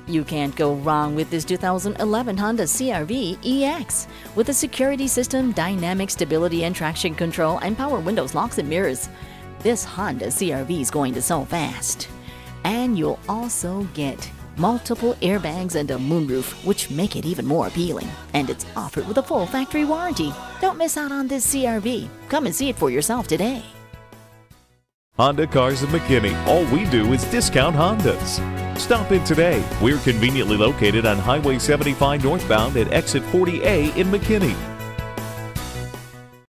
You can't go wrong with this 2011 Honda CR-V EX. With a security system, dynamic stability and traction control, and power windows, locks, and mirrors, this Honda CR-V is going to sell fast. And you'll also get multiple airbags and a moonroof, which make it even more appealing. And it's offered with a full factory warranty. Don't miss out on this CR-V. Come and see it for yourself today. Honda Cars of McKinney. All we do is discount Hondas. Stop in today. We're conveniently located on Highway 75 northbound at exit 40A in McKinney.